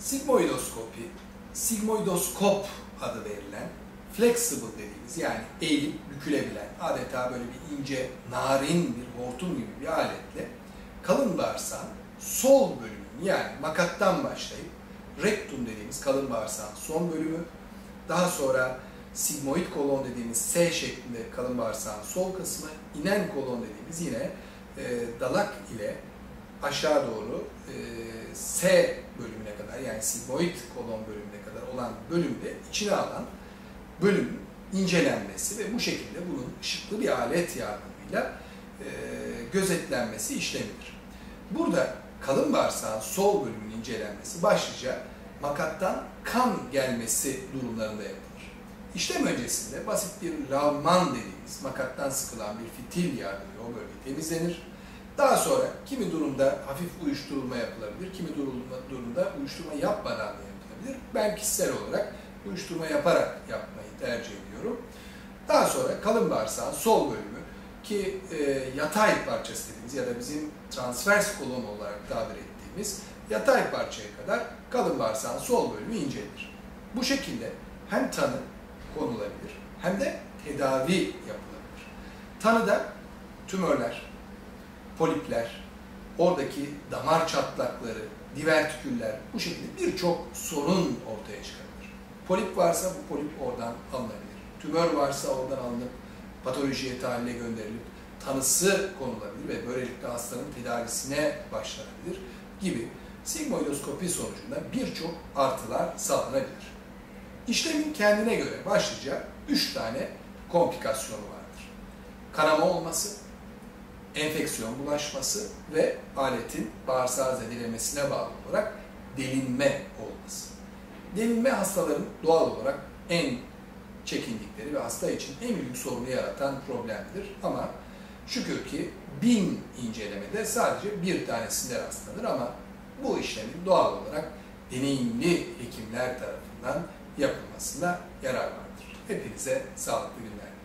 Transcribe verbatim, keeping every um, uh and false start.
Sigmoidoskopi, sigmoidoskop adı verilen flexible dediğimiz, yani eğilip bükülebilen, adeta böyle bir ince, narin bir hortum gibi bir aletle kalın bağırsağın sol bölümü, yani makattan başlayıp rektum dediğimiz kalın bağırsağın son bölümü, daha sonra sigmoid kolon dediğimiz S şeklinde kalın bağırsağın sol kısmı, inen kolon dediğimiz yine e, dalak ile aşağı doğru e, S bölümüne kadar, yani sigmoid kolon bölümüne kadar olan bölümde içine alan bölümün incelenmesi ve bu şekilde bunun ışıklı bir alet yardımıyla e, gözetlenmesi işlemidir. Burada kalın bağırsağın sol bölümünün incelenmesi başlıca makattan kan gelmesi durumlarında yapılır. İşlem öncesinde basit bir lavman dediğimiz makattan sıkılan bir fitil yardımıyla o bölge temizlenir. Daha sonra kimi durumda hafif uyuşturulma yapılabilir, kimi durumda uyuşturma yapmadan da yapılabilir. Ben kişisel olarak uyuşturma yaparak yapmayı tercih ediyorum. Daha sonra kalın bağırsağın sol bölümü, ki e, yatay parçası dediğimiz ya da bizim transvers kolon olarak tabir ettiğimiz yatay parçaya kadar kalın bağırsağın sol bölümü incelenir. Bu şekilde hem tanı konulabilir hem de tedavi yapılabilir. Tanıda tümörler, polipler, oradaki damar çatlakları, divertiküller, bu şekilde birçok sorun ortaya çıkabilir. Polip varsa bu polip oradan alınabilir. Tümör varsa oradan alınıp patolojiye tahalle gönderilip tanısı konulabilir ve böylelikle hastanın tedavisine başlanabilir gibi sigmoidoskopi sonucunda birçok artılar sağlanabilir. İşlemin kendine göre başlıca üç tane komplikasyonu vardır. Kanama olması, enfeksiyon bulaşması ve aletin bağırsağı zedelemesine bağlı olarak delinme olması. Delinme hastaların doğal olarak en çekindikleri ve hasta için en büyük sorunu yaratan problemdir. Ama şükür ki bin incelemede sadece bir tanesinde rastlanır ama bu işlemin doğal olarak deneyimli hekimler tarafından yapılmasında yarar vardır. Hepinize sağlıklı günler.